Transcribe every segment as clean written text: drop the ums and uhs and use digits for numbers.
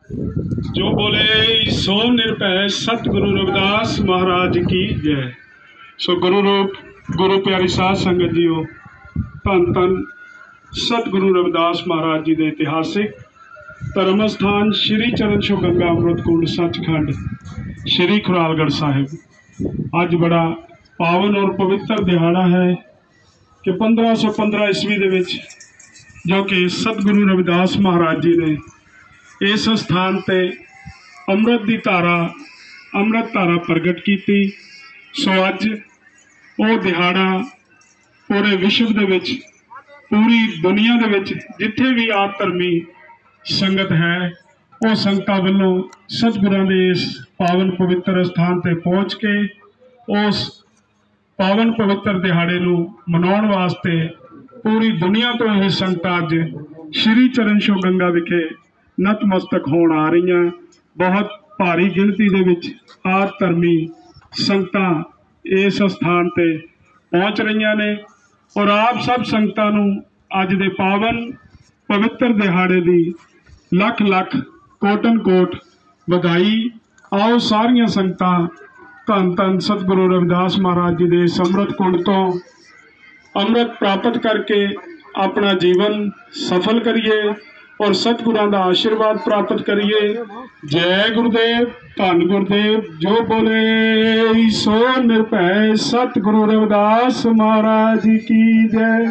जो बोले सो निरभै सतगुरु रविदास महाराज की जय। सो गुरु रूप गुरु प्यारी साध संगत जीओ, धन धन सतगुरु रविदास महाराज जी के इतिहासिक धर्म स्थान श्री चरण छो गंगा अमृत कुंड सचखंड श्री खुरालगढ़ साहिब अज बड़ा पावन और पवित्र दिहाड़ा है कि 1515 ईस्वी दे विच जो कि सतगुरु रविदास महाराज जी ने इस स्थान ते अमृत की अमृत धारा प्रगट की। सो अज वो दिहाड़ा पूरे विश्व दे विच पूरी दुनिया दे विच जिथे भी आप धर्मी संगत है वो संगतां वल्लों सतगुरां दे इस पावन पवित्र स्थान ते पहुँच के उस पावन पवित्र दिहाड़े नूं मनाउण वास्ते पूरी दुनिया तो ही संगतां अज श्री चरण छो गंगा विखे नतमस्तक होण आ रही हैं। बहुत भारी गिणती दे विच आद धर्मी संगतां इस स्थान ते पहुँच रही ने और आप सब संगतां नूं अज दे पावन पवित्र दिहाड़े दी लख लख कोटन कोट वधाई। आओ सारियां संगतां धन धन सतगुरु रविदास महाराज जी दे अमृत कुंड तो अमृत प्राप्त करके अपना जीवन सफल करिए और सतगुरां दा आशीर्वाद प्राप्त करिए। जय गुरुदेव, धन गुरुदेव। जो बोले सो निरभै सतगुरु रविदास महाराज की जय।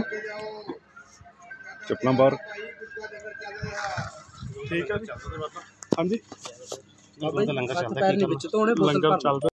चपला बाहर ठीक है। हाँ जी, लंगर चलता